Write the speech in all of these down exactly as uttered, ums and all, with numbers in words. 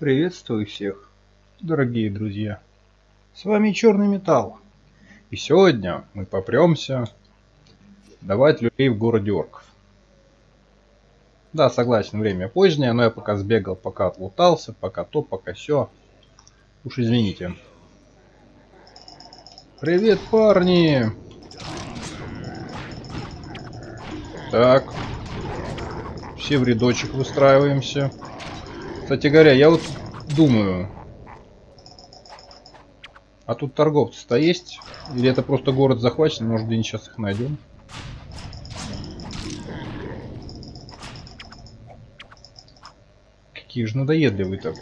Приветствую всех, дорогие друзья. С вами Черный Металл. И сегодня мы попремся давать люлей в городе орков. Да, согласен, время позднее, но я пока сбегал, пока отлутался, пока то, пока сё. Уж извините. Привет, парни! Так. Все в рядочек выстраиваемся. Кстати говоря, я вот думаю... А тут торговцы-то есть? Или это просто город захвачен? Может, где-нибудь сейчас их найдем? Какие же надоедливые-то.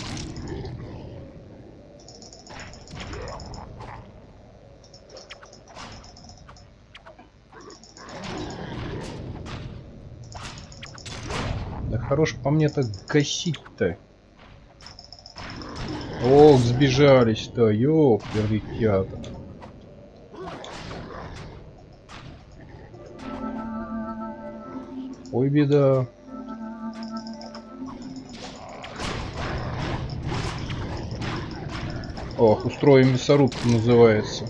Да хорош по мне-то гасить-то. Ох, сбежались-то, ёп-перекята. Ой, беда. Ох, устроим мясорубку называется.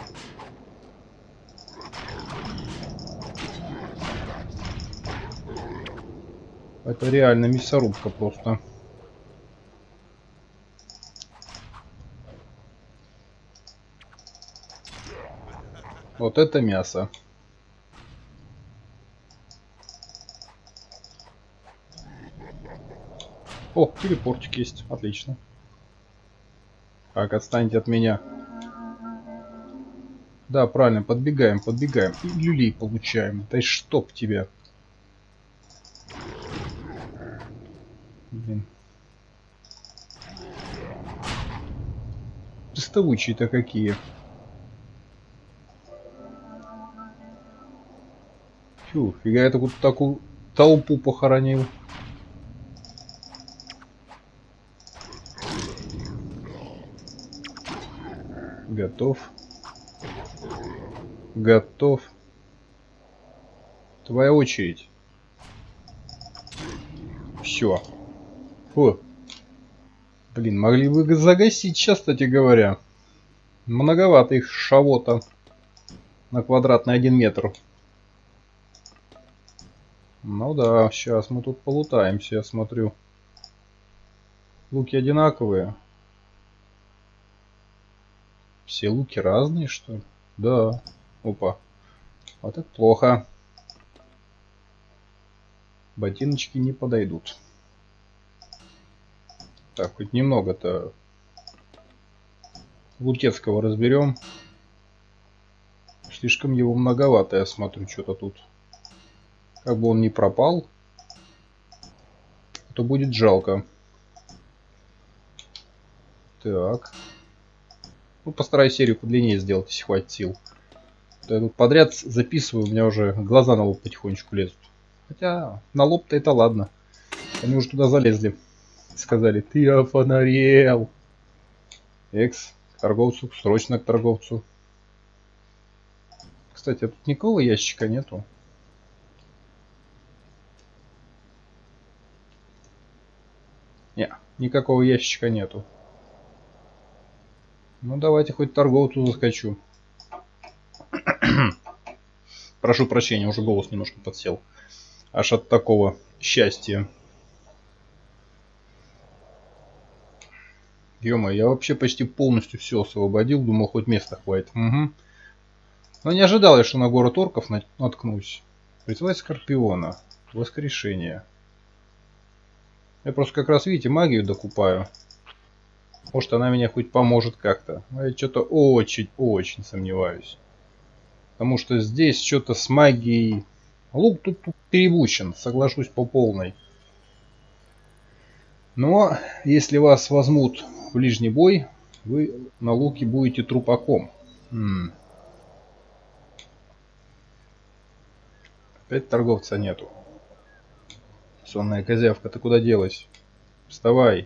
Это реально мясорубка просто. Вот это мясо. О, телепортик есть. Отлично. Так, отстаньте от меня. Да, правильно, подбегаем, подбегаем. И люлей получаем. Да и чтоб тебя. Блин. Приставучие-то какие. Фу, фига я такую, такую толпу похоронил. Готов. Готов. Твоя очередь. Все. Фу. Блин, могли бы загасить сейчас, кстати говоря. Многовато их шавота на квадратный один метр. Ну да, сейчас мы тут полутаемся, я смотрю. Луки одинаковые. Все луки разные, что ли? Да. Опа. Вот это плохо. Ботиночки не подойдут. Так, хоть немного-то Лутецкого разберем. Слишком его многовато, я смотрю, что-то тут. Как бы он не пропал, то будет жалко. Так. Ну, постараюсь серию подлиннее сделать, если хватит сил. Я тут подряд записываю, у меня уже глаза на лоб потихонечку лезут. Хотя на лоб-то это ладно. Они уже туда залезли. Сказали, ты офонарел. Экс, к торговцу, срочно к торговцу. Кстати, а тут никакого ящика нету. Не, никакого ящика нету. Ну давайте хоть торговцу заскочу. Прошу прощения, уже голос немножко подсел. Аж от такого счастья. Ё-моё, я вообще почти полностью все освободил. Думал, хоть места хватит. Угу. Но не ожидал я, что на город орков наткнусь. Призвать Скорпиона. Воскрешение. Я просто как раз, видите, магию докупаю. Может, она меня хоть поможет как-то. Но я что-то очень-очень сомневаюсь. Потому что здесь что-то с магией... Лук тут, тут перебучен, соглашусь по полной. Но если вас возьмут в ближний бой, вы на луке будете трупаком. М-м. Опять торговца нету. Сонная козявка, ты куда делась? Вставай.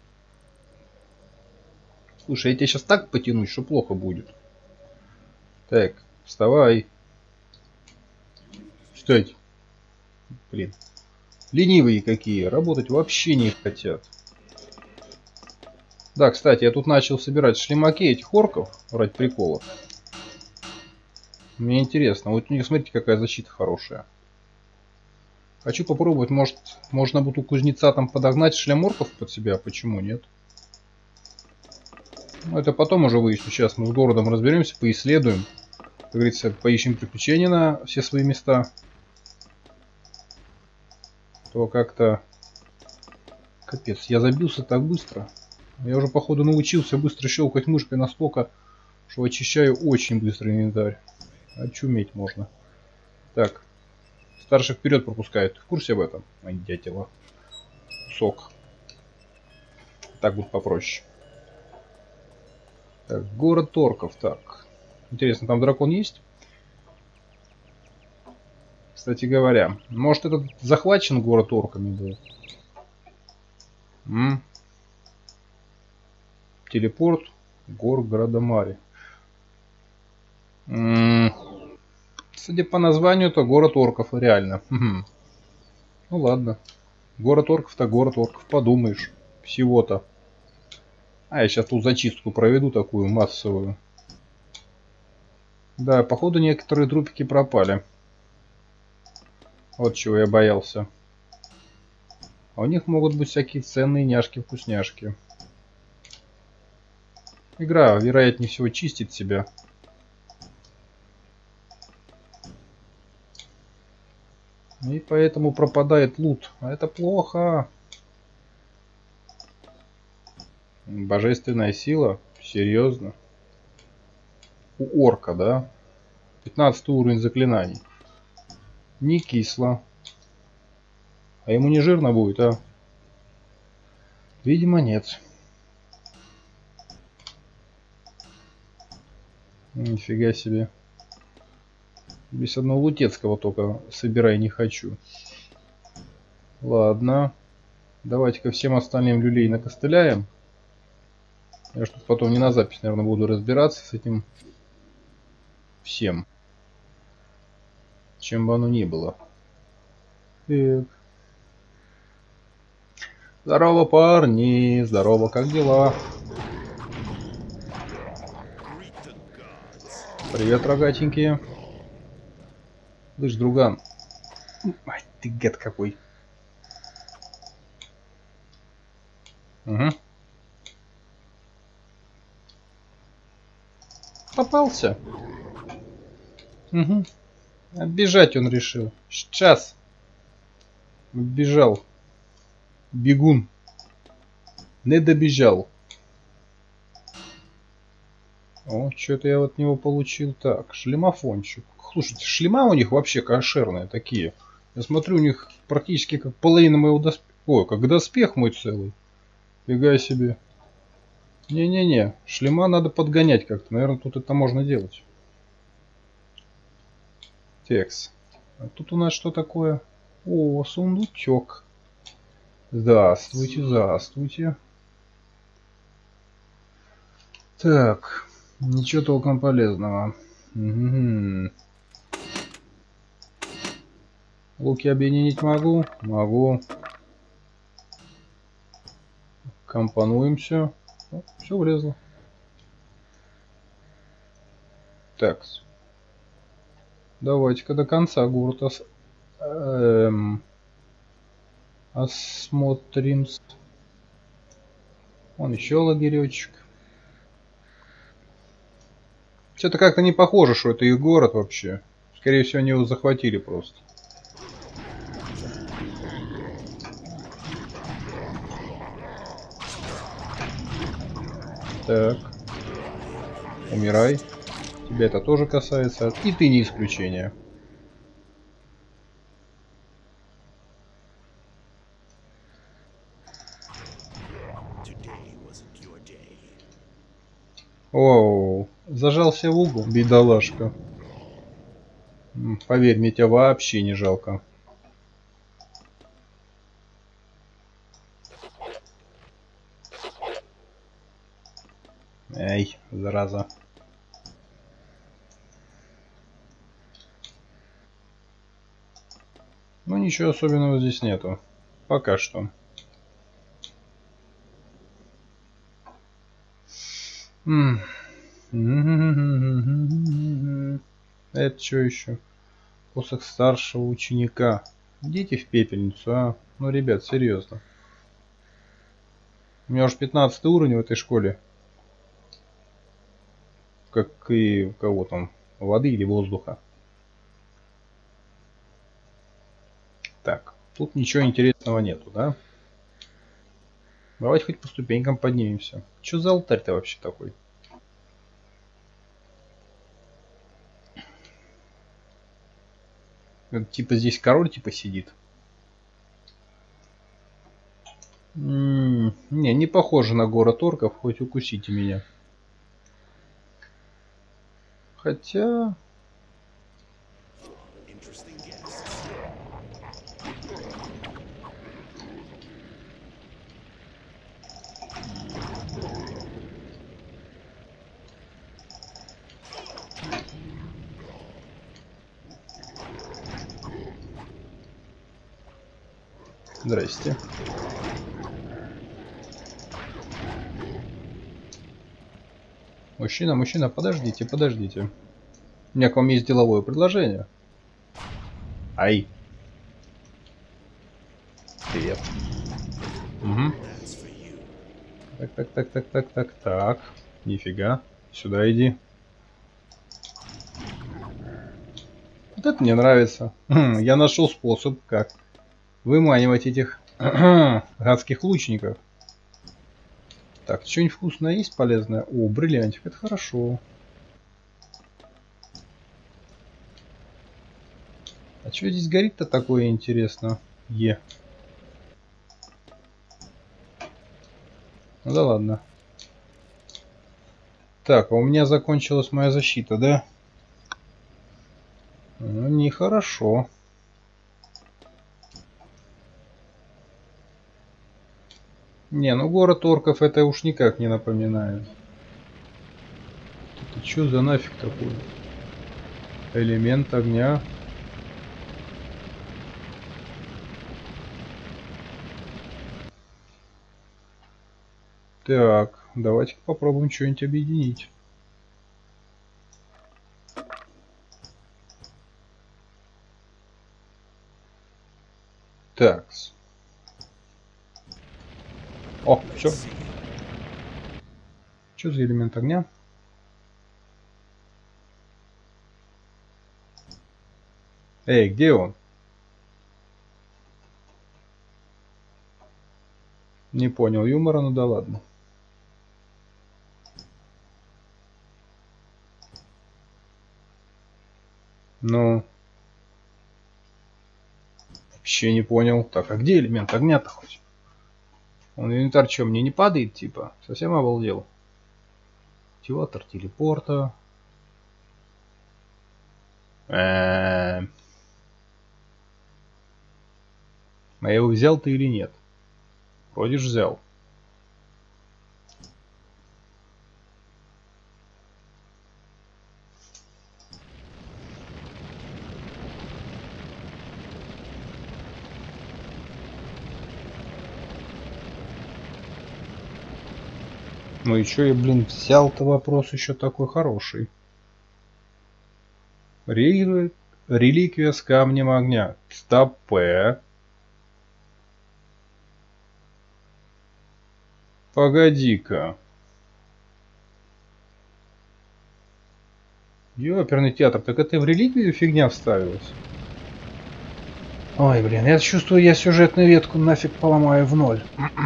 Слушай, я тебя сейчас так потянуть, что плохо будет. Так, вставай. Встать. Блин. Ленивые какие. Работать вообще не хотят. Да, кстати, я тут начал собирать шлемаки этих орков ради приколов. Мне интересно. Вот у них, смотрите, какая защита хорошая. Хочу попробовать, может, можно будет у кузнеца там подогнать шлем орков под себя. Почему нет? Ну, это потом уже выясню. Сейчас мы с городом разберемся, поисследуем. Как говорится, поищем приключения на все свои места. То как-то... Капец, я забился так быстро. Я уже, походу, научился быстро щелкать мышкой настолько, что очищаю очень быстро инвентарь. Очуметь можно. Так. Старший вперед пропускает. Ты в курсе об этом? Ай, дятела. Кусок. Так будет попроще. Так, город орков. Так. Интересно, там дракон есть? Кстати говоря, может этот захвачен город орками был? М? Телепорт. Гор Градомари. М-м. Судя по названию, то город орков, реально. Угу. Ну ладно. Город орков-то город орков, подумаешь. Всего-то. А я сейчас тут зачистку проведу такую массовую. Да, походу некоторые трупики пропали. Вот чего я боялся. А у них могут быть всякие ценные няшки-вкусняшки. Игра, вероятнее всего, чистит себя. И поэтому пропадает лут. А это плохо. Божественная сила? Серьезно? У орка, да? пятнадцатый уровень заклинаний. Не кисло. А ему не жирно будет, а? Видимо, нет. Нифига себе. Без одного лутецкого только собирай не хочу. Ладно. Давайте-ка всем остальным люлей накостыляем. Я что-то потом не на запись, наверное, буду разбираться с этим всем. Чем бы оно ни было. Так. Здорово, парни. Здорово, как дела? Привет, рогатенькие. Слышь, друган. Ай, ты гад какой. Угу. Попался. Угу. Бежать он решил. Сейчас. Бежал. Бегун. Не добежал. О, что-то я от него получил. Так, шлемофончик. Слушайте, шлема у них вообще кошерные такие. Я смотрю, у них практически как половина моего доспеха. Ой, как доспех мой целый. Фига себе. Не-не-не, шлема надо подгонять как-то. Наверное, тут это можно делать. Текс. А тут у нас что такое? О, сундучок. Здравствуйте, здравствуйте. Так, ничего толком полезного. Угу. Луки объединить могу? Могу. Компонуемся. О, все влезло. Так. Давайте-ка до конца город ос... эм... осмотрим. Вон еще лагеречек. Что-то как-то не похоже, что это их город вообще. Скорее всего, они его захватили просто. Так. Умирай. Тебя это тоже касается. И ты не исключение. Оу. Зажался в угол, бедолашка. Поверь, мне тебя вообще не жалко. Эй, зараза. Ну ничего особенного здесь нету. Пока что. Это что еще? Посох старшего ученика. Идите в пепельницу, а? Ну, ребят, серьезно. У меня уже пятнадцатый уровень в этой школе. Как и у кого там, воды или воздуха. Так, тут ничего интересного нету, да? Давайте хоть по ступенькам поднимемся. Что за алтарь-то вообще такой? Это, типа здесь король типа сидит. М-м, не, не похоже на город орков, хоть укусите меня. Хотя... Здрасте. Мужчина, мужчина, подождите, подождите. У меня к вам есть деловое предложение. Ай. Привет. Угу. Так, так, так, так, так, так, так. Нифига. Сюда иди. Вот это мне нравится. Я нашел способ, как выманивать этих гадских лучников. Так, что-нибудь вкусное есть, полезное? О, бриллиантик, это хорошо. А что здесь горит-то такое интересно? Е. Ну да ладно. Так, а у меня закончилась моя защита, да? Ну, нехорошо. Не, ну город орков это уж никак не напоминает. Это что за нафиг такой? Элемент огня. Так, давайте попробуем что-нибудь объединить. Так. О, все. Что за элемент огня? Эй, где он? Не понял юмора, ну да ладно. Ну. Вообще не понял. Так, а где элемент огня-то хоть? Он инвентарь что, мне не падает, типа? Совсем обалдел. Активатор телепорта. Эээ... А я его взял ты или нет? Вроде ж взял. Ну и чё я, блин, взял-то вопрос еще такой хороший. Реликвия, реликвия с камнем огня. Стопэ. Погоди-ка. Ёперный театр, так это в реликвию фигня вставилась? Ой, блин, я чувствую, я сюжетную ветку нафиг поломаю в ноль.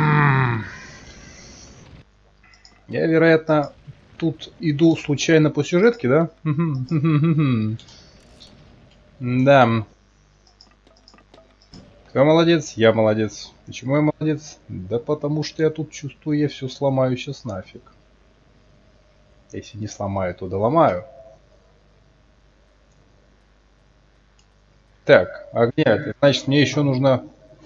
Я, вероятно, тут иду случайно по сюжетке, да? Да. Кто молодец? Я молодец. Почему я молодец? Да потому что я тут чувствую, я все сломаю сейчас нафиг. Если не сломаю, то доломаю. Так, огня. Это значит, мне еще нужно...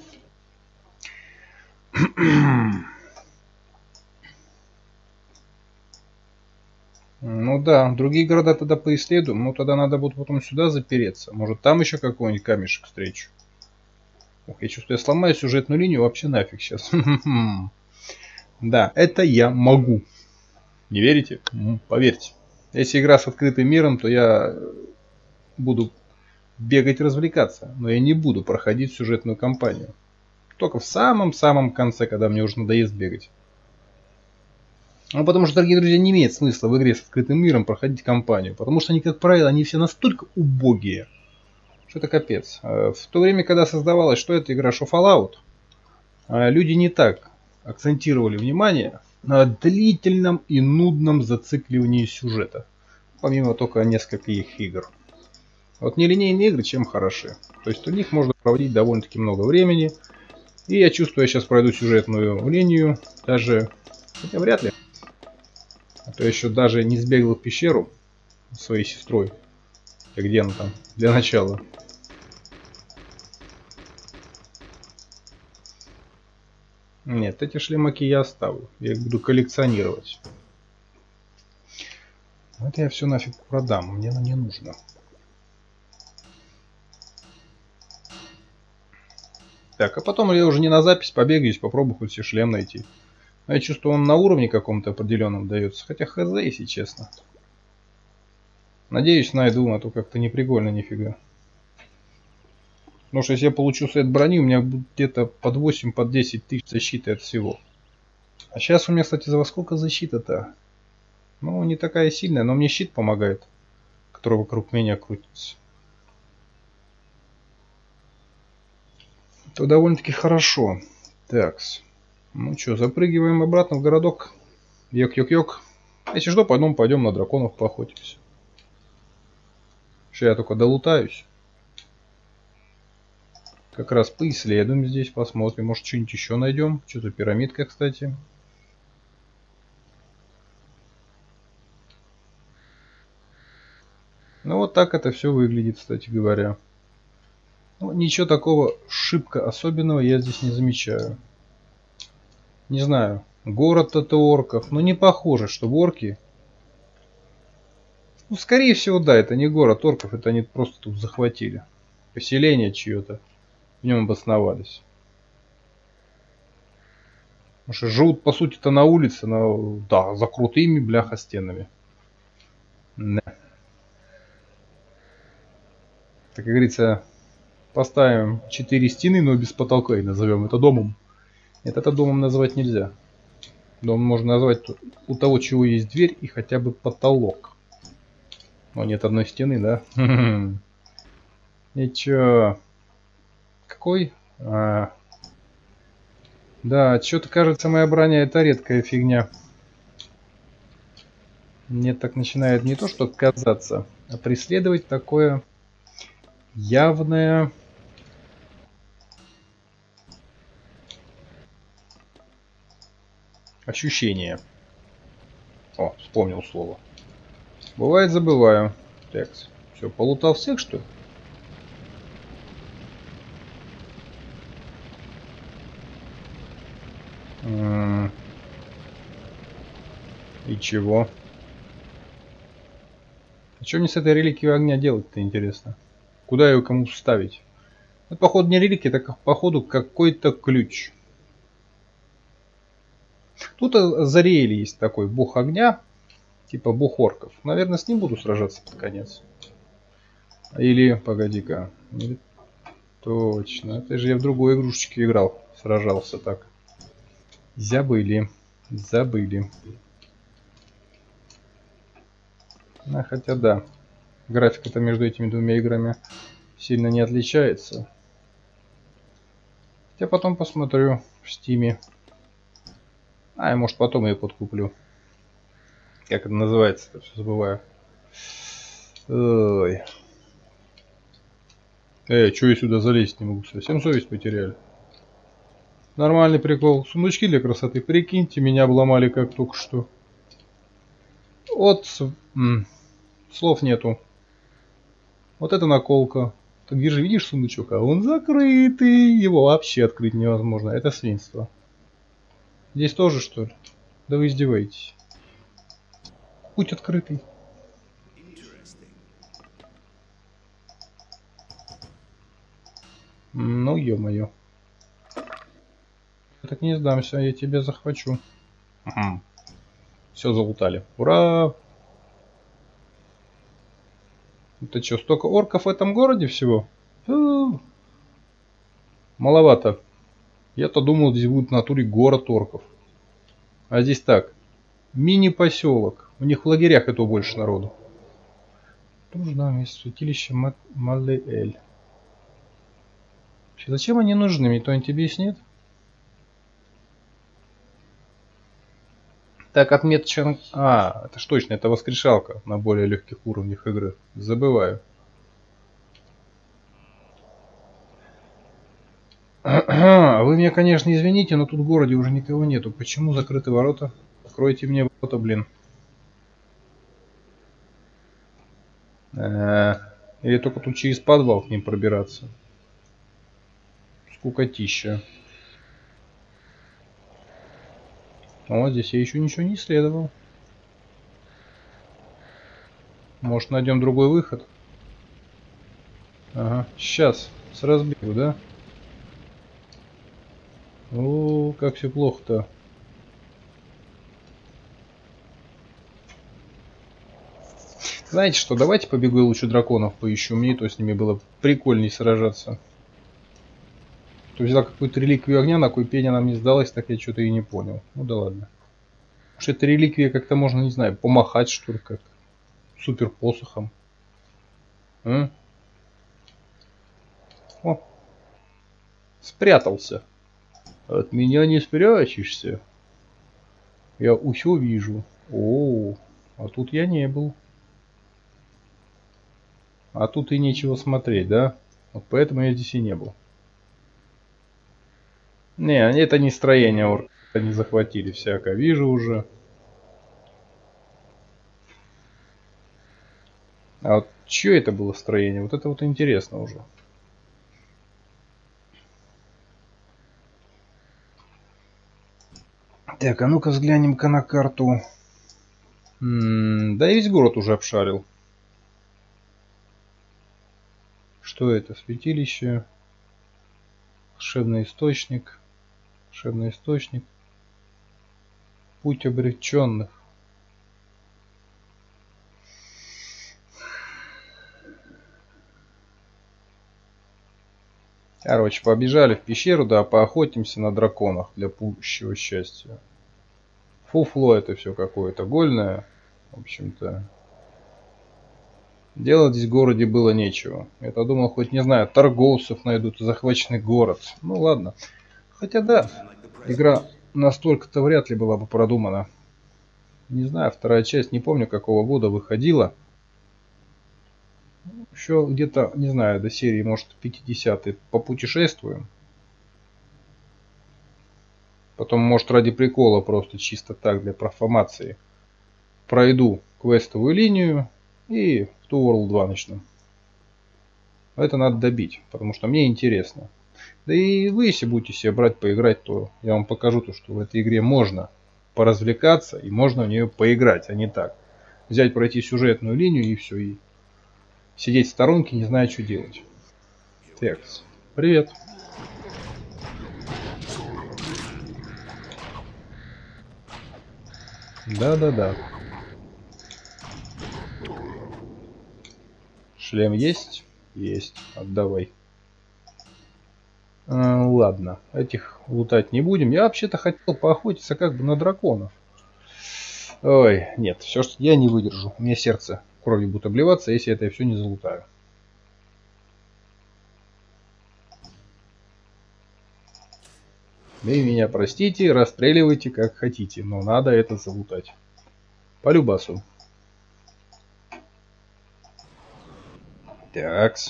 Ну да, другие города тогда поисследуем. Ну тогда надо будет потом сюда запереться. Может там еще какой-нибудь камешек встречу. Ох, я чувствую, я сломаю сюжетную линию вообще нафиг сейчас. Да, это я могу. Не верите? Поверьте. Если игра с открытым миром, то я буду бегать, развлекаться. Но я не буду проходить сюжетную кампанию. Только в самом-самом конце, когда мне уже надоест бегать. Ну, потому что, дорогие друзья, не имеет смысла в игре с открытым миром проходить кампанию. Потому что они, как правило, они все настолько убогие, что это капец. В то время, когда создавалось, что это игра, что Fallout, люди не так акцентировали внимание на длительном и нудном зацикливании сюжета. Помимо только нескольких игр. Вот нелинейные игры чем хороши. То есть у них можно проводить довольно-таки много времени. И я чувствую, я сейчас пройду сюжетную линию. Даже, хотя вряд ли. А то я еще даже не сбегал в пещеру со своей сестрой. А где она там? Для начала. Нет, эти шлемаки я оставлю. Я их буду коллекционировать. Это я все нафиг продам. Мне оно не нужно. Так, а потом я уже не на запись побегаюсь, попробую хоть себе шлем найти. Но я чувствую, он на уровне каком-то определенном дается. Хотя хз, если честно. Надеюсь, найду, а то как-то неприкольно нифига. Потому что если я получу сет брони, у меня будет где-то под восемь, под десять тысяч защиты от всего. А сейчас у меня, кстати, за во сколько защита-то? Ну, не такая сильная, но мне щит помогает, который вокруг меня крутится. Это довольно-таки хорошо. Такс. Ну что, запрыгиваем обратно в городок. Йок-йок-йок. Если что, пойдем, пойдем на драконов поохотимся. Сейчас я только долутаюсь. Как раз поисследуем здесь, посмотрим. Может, что-нибудь еще найдем. Что-то пирамидка, кстати. Ну, вот так это все выглядит, кстати говоря. Ну, ничего такого шибко особенного я здесь не замечаю. Не знаю, город это орков. Но не похоже, что орки... Ну, скорее всего, да, это не город орков. Это они просто тут захватили. Поселение чье-то. В нем обосновались. Потому что живут, по сути-то, на улице, но, да, за крутыми, бляха, стенами. Да. Так, как говорится, поставим четыре стены, но без потолка и назовем это домом. Нет, это домом назвать нельзя. Дом можно назвать у того, чего есть дверь и хотя бы потолок. Но нет одной стены, да? И чё? Какой? А... Да, что-то кажется, моя броня это редкая фигня. Мне так начинает не то что казаться, а преследовать такое явное... ощущение. О, вспомнил слово. Бывает, забываю. Так, все, полутал всех, что ли? И чего? А что мне с этой реликией огня делать-то, интересно? Куда ее кому вставить? Это, походу, не реликия, это, походу, какой-то ключ. Тут Азариэль есть такой бог огня, типа бог орков. Наверное, с ним буду сражаться под конец. Или, погоди-ка. Или... Точно, это же я в другой игрушечке играл, сражался так. Забыли, забыли. А, хотя да, графика-то между этими двумя играми сильно не отличается. Я потом посмотрю в стиме. А, я может потом ее подкуплю. Как это называется-то, все забываю. Ой. Эй, что я сюда залезть не могу? Совсем совесть потеряли. Нормальный прикол. Сундучки для красоты. Прикиньте, меня обломали как только что. Вот м, слов нету. Вот это наколка. Так где же видишь сундучок? А он закрытый. Его вообще открыть невозможно. Это свинство. Здесь тоже, что ли? Да вы издеваетесь. Путь открытый. Ну, ё-моё. Я так не сдамся, я тебя захвачу. Угу. Все залутали. Ура! Это что, столько орков в этом городе всего? Фу. Маловато. Я-то думал, здесь будет в натуре город орков. А здесь так. Мини-поселок. У них в лагерях этого больше народу. Нужно место святилища Маллеэль. Зачем они нужны? Мне кто-нибудь объяснит? Так, отметочка... А, это ж точно, это воскрешалка на более легких уровнях игры. Забываю. Вы меня, конечно, извините, но тут в городе уже никого нету. Почему закрыты ворота? Откройте мне ворота, блин. А-а-а. Или только тут через подвал к ним пробираться. Скукотища. О, здесь я еще ничего не исследовал. Может, найдем другой выход? Ага, сейчас, с разбегу, да? О, как все плохо-то. Знаете что, давайте побегу я лучше драконов поищу. Мне то с ними было прикольней сражаться. То взял какую-то реликвию огня, на кой пень она мне сдалась, так я что-то и не понял. Ну да ладно. Потому что эта реликвия как-то можно, не знаю, помахать что ли как-то. Супер посохом. А? О. Спрятался. От меня не спрячешься. Я усё вижу. О, а тут я не был. А тут и нечего смотреть, да? Вот поэтому я здесь и не был. Не, это не строение орков. Они захватили всякое. Вижу уже. А вот чье это было строение? Вот это вот интересно уже. Так, а ну-ка взглянем-ка на карту. М-м, да, я весь город уже обшарил. Что это? Святилище. Волшебный источник. Волшебный источник. Путь обреченных. Короче, побежали в пещеру, да, поохотимся на драконах для пущего счастья. Фуфло это все какое-то гольное. В общем-то. Делать здесь в городе было нечего. Я-то думал, хоть, не знаю, торговцев найдут, захваченный город. Ну ладно. Хотя да, игра настолько-то вряд ли была бы продумана. Не знаю, вторая часть, не помню какого года выходила. Еще где-то, не знаю, до серии, может, пятидесятые попутешествуем. Потом, может, ради прикола, просто чисто так, для профамации, пройду квестовую линию и в Two World два начну. Это надо добить, потому что мне интересно. Да и вы, если будете себе брать, поиграть, то я вам покажу то, что в этой игре можно поразвлекаться и можно в нее поиграть, а не так. Взять, пройти сюжетную линию и все, и сидеть в сторонке, не зная, что делать. Так, привет. Да-да-да. Шлем есть? Есть. Отдавай. А, ладно, этих лутать не будем. Я вообще-то хотел поохотиться как бы на драконов. Ой, нет, все, что я не выдержу. У меня сердце кровью будет обливаться, если это я все не залутаю. Вы меня простите, расстреливайте как хотите, но надо это залутать. По любасу. Такс.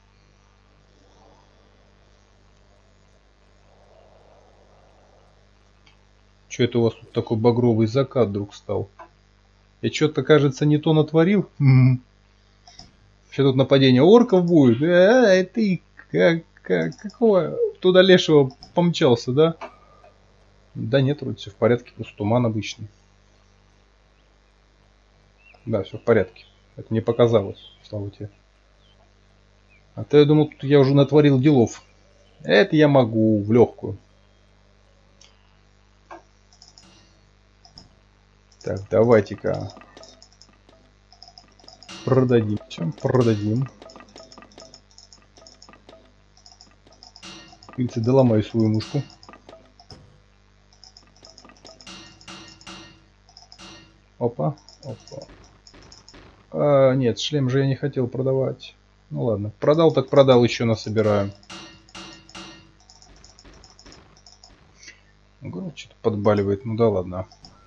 Что это у вас тут такой багровый закат вдруг стал? Я что-то, кажется, не то натворил. Что тут нападение орков будет? А, ты как, как, какого туда лешего помчался, да? Да нет, вроде все в порядке, просто туман обычный. Да, все в порядке. Это мне показалось, слава тебе. А то я думал, тут я уже натворил делов. Это я могу в легкую. Так, давайте-ка продадим. Все, продадим. В принципе, доломаю свою мушку. Опа, опа. А, нет, шлем же я не хотел продавать. Ну ладно, продал так продал, еще насобираю. Говорю, что-то подбаливает, ну да ладно.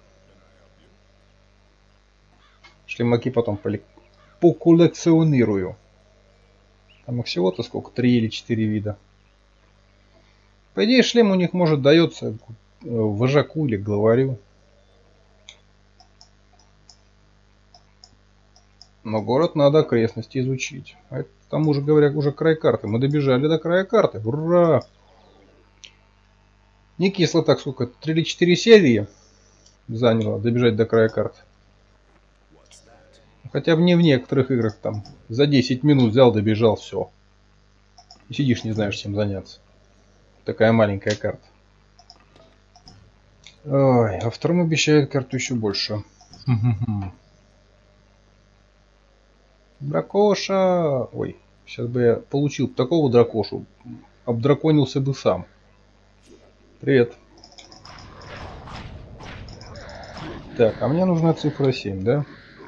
Шлемаки потом поколлекционирую. Там их всего-то сколько? Три или четыре вида. По идее, шлем у них может дается вожаку или главарю. Но город надо окрестности изучить. А это, к тому же, говоря, уже край карты. Мы добежали до края карты. Ура! Не кисло так, сколько? Три или четыре серии заняло добежать до края карты. Хотя бы не в некоторых играх там за десять минут взял, добежал, все. И сидишь, не знаешь, чем заняться. Такая маленькая карта. Ой, а вторым обещает карту еще больше. Дракоша! Ой, сейчас бы я получил такого дракошу. Обдраконился бы сам. Привет. Так, а мне нужна цифра семь, да?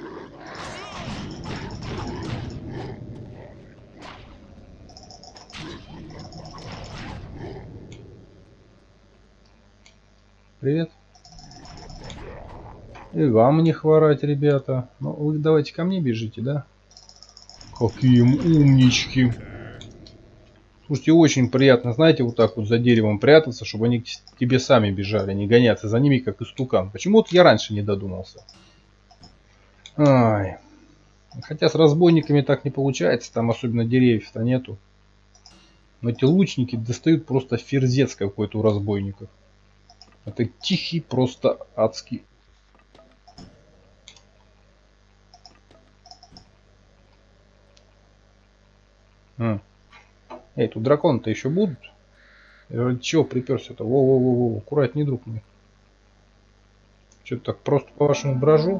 Привет. И вам не хворать, ребята. Ну, вы давайте ко мне бежите, да? Какие умнички. Слушайте, очень приятно, знаете, вот так вот за деревом прятаться, чтобы они к тебе сами бежали, не гоняться за ними, как истукан. Почему-то я раньше не додумался. Ай. Хотя с разбойниками так не получается, там особенно деревьев-то нету. Но эти лучники достают просто ферзец какой-то у разбойников. Это тихий, просто адский. М. Эй, тут драконы-то еще будут? Чего приперся-то? Во-во-во-во, аккуратней, друг мой. Что-то так просто по-вашему брожу.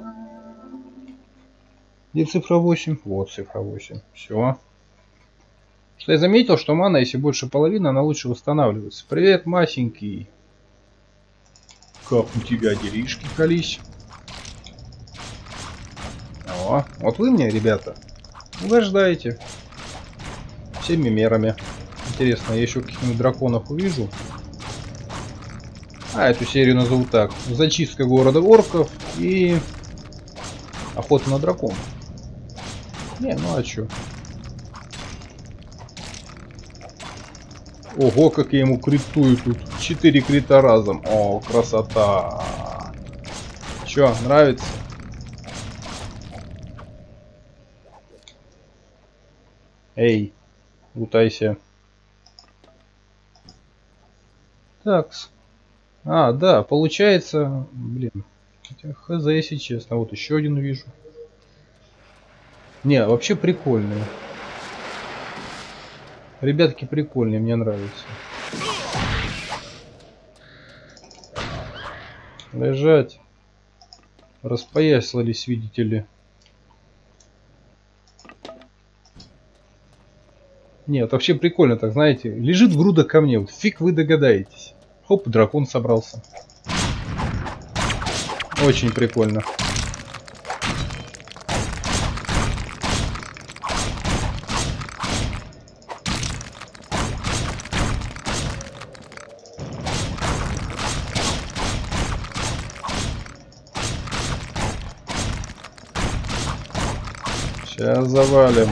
Где цифра восемь? Вот цифра восемь. Все. Что я заметил, что мана, если больше половины, она лучше восстанавливается. Привет, масенький. Как у тебя делишки, колись? О, вот вы мне, ребята, угождаете. Всеми мерами. Интересно, я еще каких-нибудь драконов увижу. А, эту серию назову так. Зачистка города орков и охота на драконов. Не, ну а чё? Ого, как я ему критую тут. Четыре крита разом. О, красота. Чё, нравится? Эй, лутайся. Такс. А, да, получается... Блин. Хотя хз, если честно. Вот еще один вижу. Не, вообще прикольные. Ребятки прикольные, мне нравятся. Лежать. Распоясались, видите ли. Нет, вообще прикольно так, знаете. Лежит груда камней. Вот фиг вы догадаетесь. Хоп, дракон собрался. Очень прикольно. Сейчас завалим.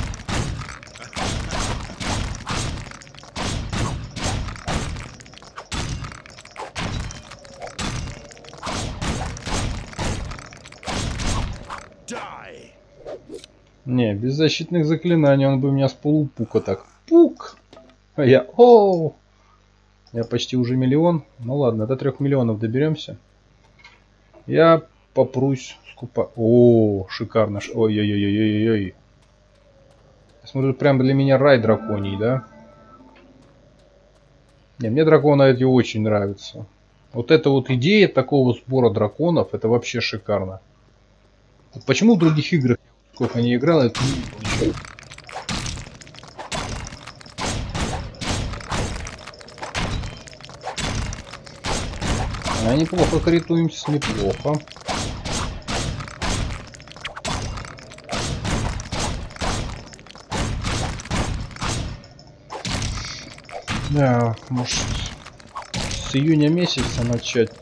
Не, без защитных заклинаний он бы меня с полупука так. Пук! А я... О! Я почти уже миллион. Ну ладно, до трех миллионов доберемся. Я попрусь скупа. О, шикарно. Ой-ой-ой-ой-ой-ой. Смотрю, прям для меня рай драконий, да? Не, мне драконы эти очень нравятся. Вот эта вот идея такого сбора драконов, это вообще шикарно. Вот почему в других играх, сколько не играл, это не получилось. А неплохо корректуемся, неплохо. Да, может с июня месяца начать.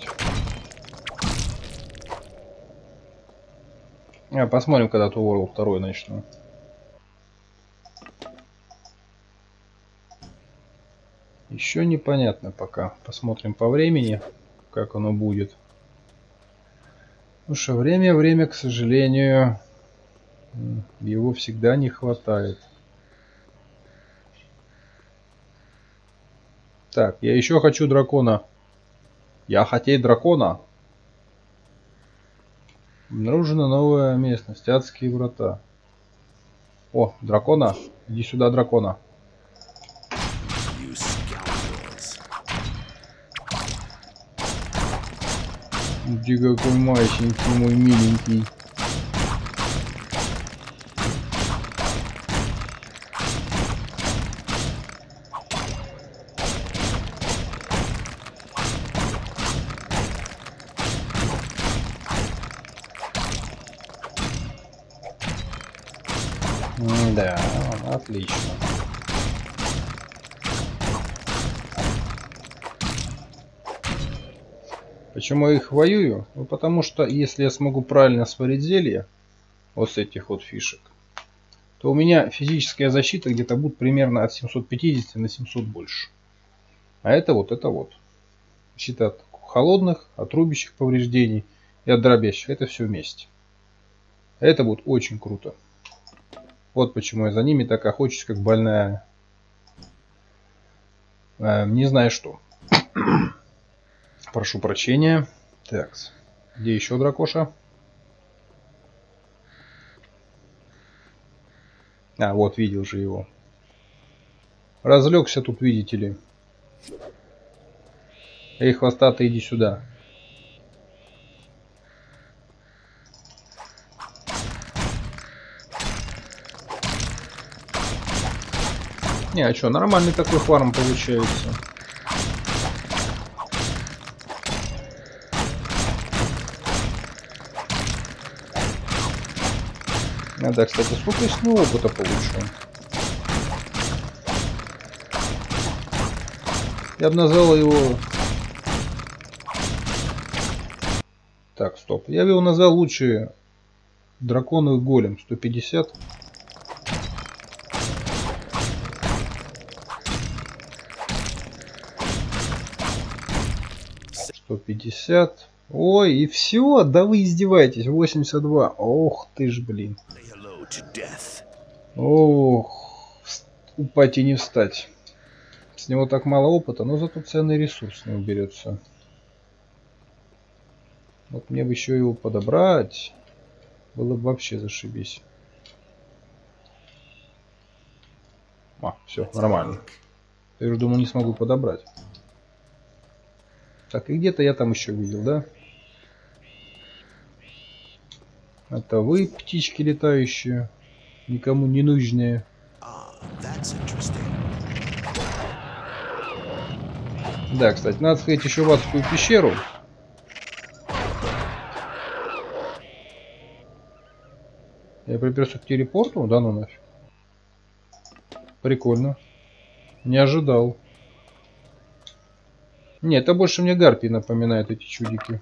А, посмотрим, когда то World два начну. Еще непонятно пока. Посмотрим по времени, как оно будет. Потому что время, время, к сожалению, его всегда не хватает. Так, я еще хочу дракона. Я хотеть дракона. Обнаружена новая местность. Адские врата. О, дракона. Иди сюда, дракона. Иди, какой мальченький, мой миленький. Да, отлично. Почему я их воюю? Ну, потому что если я смогу правильно сварить зелье, вот с этих вот фишек, то у меня физическая защита где-то будет примерно от семисот пятидесяти на семьсот больше. А это вот, это вот. Защита от холодных, от рубящих повреждений и от дробящих. Это все вместе. Это будет очень круто. Вот почему я за ними так охочусь, как больная. Э, не знаю что. Прошу прощения. Так, где еще дракоша? А, вот, видел же его. Разлегся тут, видите ли. Эй, хвостатый, иди сюда. Не, а что, нормальный такой фарм получается. А, да, кстати, сколько я с него опыта получил? Я бы назвал его... Так, стоп. Я бы его назвал лучше драконовый голем. сто пятьдесят. сто пятьдесят. Ой, и все, да вы издеваетесь. восемьдесят два. Ох ты ж, блин. Ох, упать и не встать. С него так мало опыта, но зато ценный ресурс с него берется. Вот мне бы еще его подобрать. Было бы вообще зашибись. А, все, нормально. Я уже думал, не смогу подобрать. Так, и где-то я там еще видел, да? Это вы, птички летающие, никому не нужные. Да, кстати, надо сходить еще в адскую пещеру. Я приперся к телепорту, да ну нафиг. Прикольно. Не ожидал. Нет, это больше мне гарпии напоминает, эти чудики.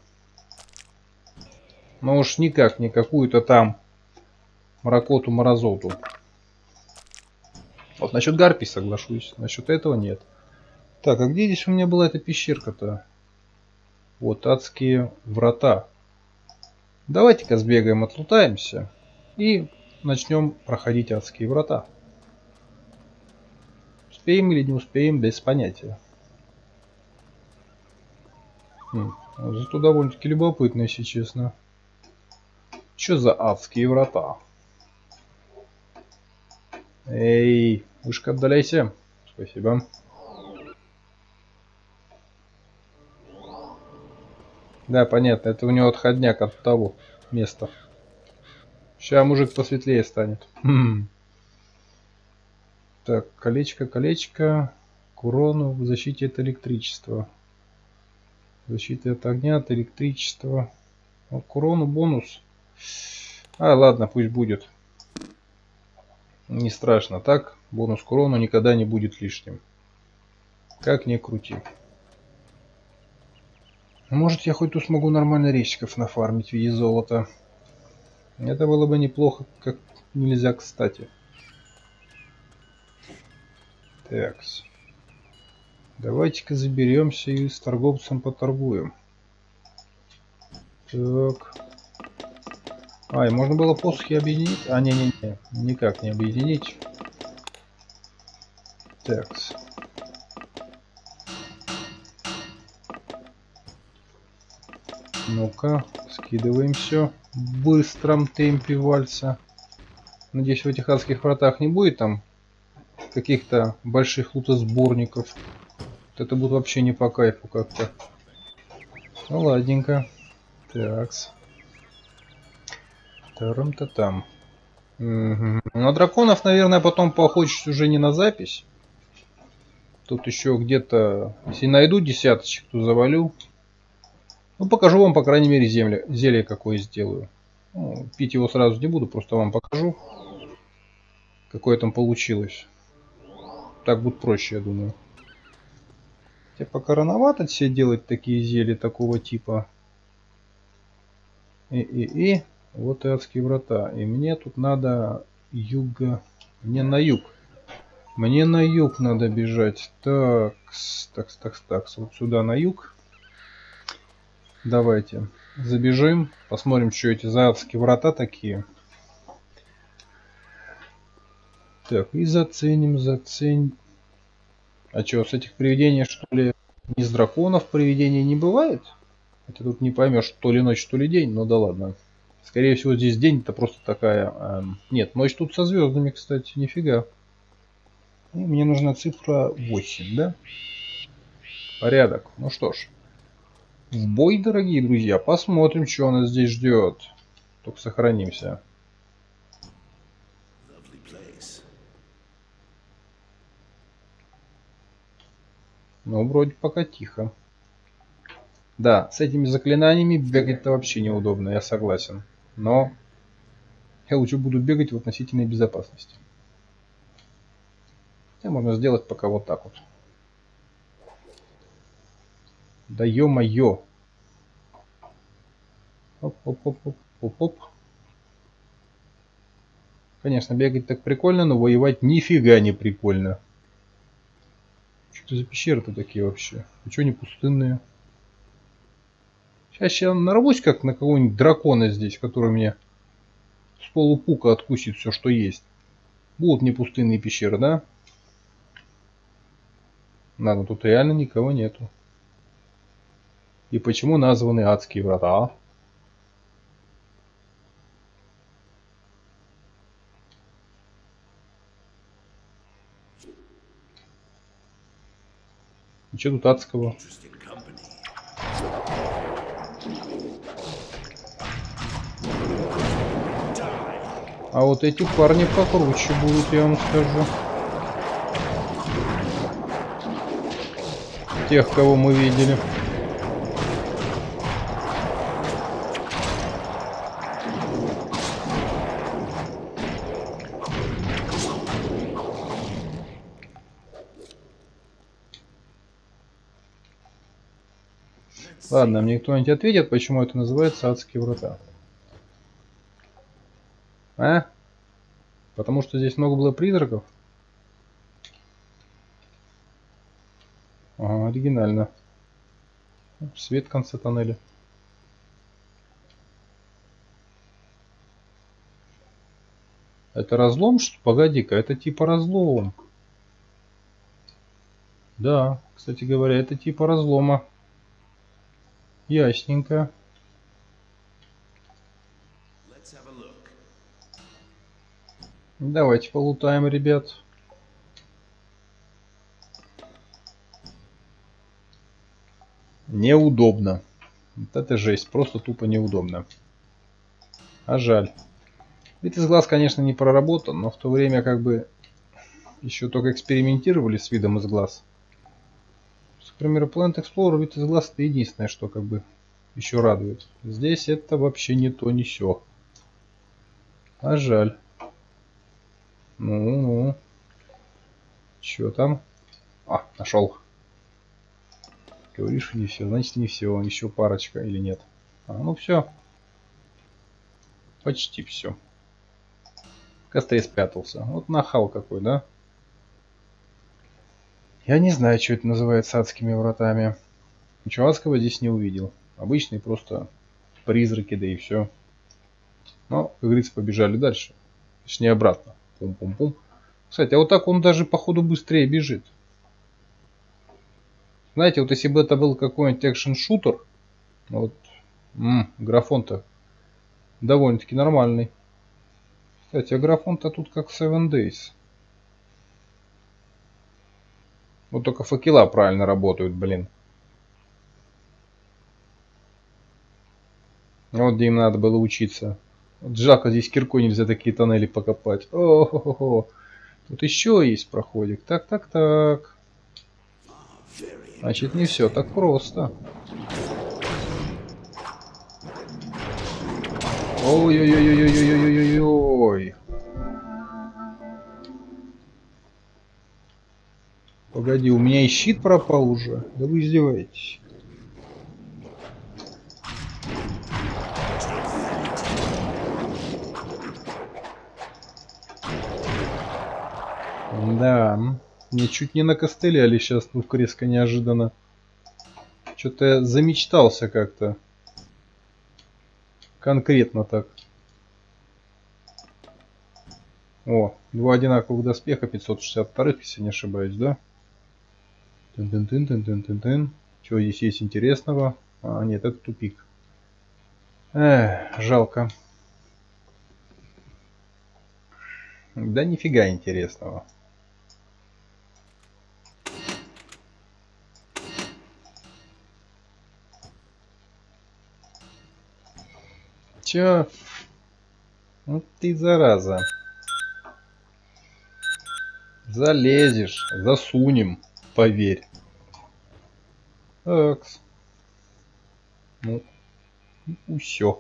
Но уж никак не какую-то там мракоту-морозоту. Вот насчет гарпий соглашусь, насчет этого нет. Так, а где здесь у меня была эта пещерка-то? Вот адские врата. Давайте-ка сбегаем, отлутаемся и начнем проходить адские врата. Успеем или не успеем, без понятия. Хм, зато довольно-таки любопытно, если честно. Что за адские врата? Эй, вышка, отдаляйся. Спасибо. Да, понятно, это у него отходняк от того места. Сейчас мужик посветлее станет. Хм. Так, колечко, колечко. К урону в защите от электричества. Защита от огня, от электричества. Ну, к урону бонус. А, ладно, пусть будет. Не страшно. Так, бонус к урону никогда не будет лишним. Как ни крути. Может, я хоть тут смогу нормально речиков нафармить в виде золота. Это было бы неплохо, как нельзя кстати. Такс. Давайте-ка заберемся и с торговцем поторгуем. Так. А, и можно было посохи объединить? А, не-не-не. Никак не объединить. Такс. Ну-ка, скидываем все в быстром темпе вальса. Надеюсь, в этих адских вратах не будет там каких-то больших лутосборников. Вот это будет вообще не по кайфу как-то. Ну ладненько. Такс. Тарам-то там. Угу. На драконов, наверное, потом поохочусь уже не на запись. Тут еще где-то, если найду десяточек, то завалю. Ну, покажу вам, по крайней мере, земля, зелье какое сделаю. Ну, пить его сразу не буду, просто вам покажу, какое там получилось. Так будет проще, я думаю. Хотя пока рановато все делать такие зелья такого типа. И-и-и. Вот и адские врата. И мне тут надо юга... Мне на юг. Мне на юг надо бежать. Такс, такс, такс, такс. Вот сюда на юг. Давайте забежим. Посмотрим, что эти за адские врата такие. Так, и заценим, заценим. А что, с этих привидений, что ли, из драконов привидений не бывает? Это тут не поймешь, то ли ночь, то ли день, ну да ладно. Скорее всего, здесь день, это просто такая... Эм... Нет, ночь тут со звездами, кстати, нифига. И мне нужна цифра восемь, да? Порядок. Ну что ж. В бой, дорогие друзья. Посмотрим, что нас здесь ждет. Только сохранимся. Ну, вроде пока тихо. Да, с этими заклинаниями бегать-то вообще неудобно, я согласен. Но я лучше буду бегать в относительной безопасности. Хотя можно сделать пока вот так вот. Да ё-моё. Оп-оп-оп-оп-оп-оп. Конечно, бегать так прикольно, но воевать нифига не прикольно. Что это за пещеры-то такие вообще? И что они пустынные? Сейчас я нарвусь как на какого-нибудь дракона здесь, который мне с полупука откусит все, что есть. Будут не пустынные пещеры, да? Ладно, тут реально никого нету. И почему названы адские врата? И что тут адского? А вот эти парни покруче будут, я вам скажу. Тех, кого мы видели. Ладно, мне кто-нибудь ответит, почему это называется адские врата? А? Потому что здесь много было призраков? Ага, оригинально. Свет в конце тоннеля. Это разлом, что? Погоди-ка, это типа разлом. Да, кстати говоря, это типа разлома. Ясненько. Давайте полутаем, ребят. Неудобно. Вот это жесть, просто тупо неудобно. А жаль. Вид из глаз, конечно, не проработан, но в то время как бы еще только экспериментировали с видом из глаз. К примеру, Planet Explorer вид из глаз это единственное, что как бы еще радует. Здесь это вообще не то, не сё. А жаль. Ну-ну. Чё там? А, нашел. Говоришь, не все. Значит, не все. Еще парочка или нет? А, ну все. Почти все. В костре спрятался. Вот нахал какой, да? Я не знаю, что это называется адскими вратами. Ничего адского здесь не увидел. Обычные просто призраки, да и все. Но, как говорится, побежали дальше. Точнее, обратно. Пум-пум-пум. Кстати, а вот так он даже, походу, быстрее бежит. Знаете, вот если бы это был какой-нибудь экшен-шутер, вот, м-м, графон-то довольно-таки нормальный. Кстати, а графон-то тут как Seven Days. Вот только факела правильно работают, блин. Вот где им надо было учиться. Вот жалко, здесь киркой нельзя такие тоннели покопать. О-хо-хо-хо. Тут еще есть проходик. Так, так, так. Значит, не все так просто. Ой-ой-ой-ой-ой-ой-ой-ой-ой. Погоди, у меня и щит пропал уже. Да вы издеваетесь. Да, мне чуть не накостыляли сейчас тут резко неожиданно. Что-то я замечтался как-то. Конкретно так. О, два одинаковых доспеха, пятьсот шестьдесят два, если не ошибаюсь, да? Тын-тын-тын-тын-тын-тын. Чего здесь есть интересного? А, нет, это тупик. Эх, жалко. Да нифига интересного. Чё? Ну ты зараза. Залезешь, засунем, поверь. Такс. Ну, ну все.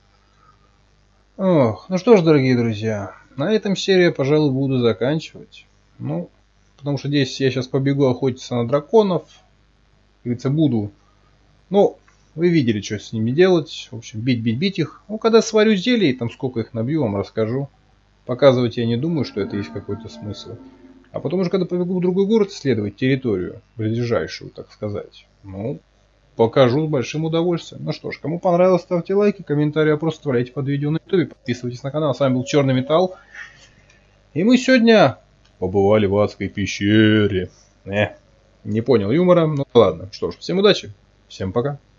Ох, ну что ж, дорогие друзья, на этом серию, пожалуй, буду заканчивать. Ну, потому что здесь я сейчас побегу охотиться на драконов. Как говорится, буду. Ну, вы видели, что с ними делать. В общем, бить-бить-бить их. Ну, когда сварю зелье, там сколько их набью, вам расскажу. Показывать я не думаю, что это есть какой-то смысл. А потом уже, когда побегу в другой город исследовать территорию, ближайшую, так сказать, ну, покажу с большим удовольствием. Ну что ж, кому понравилось, ставьте лайки, комментарии, вопросы оставляйте под видео на ютубе, подписывайтесь на канал. С вами был Черный Металл. И мы сегодня побывали в адской пещере. Э, не понял юмора, ну ладно. Что ж, всем удачи, всем пока.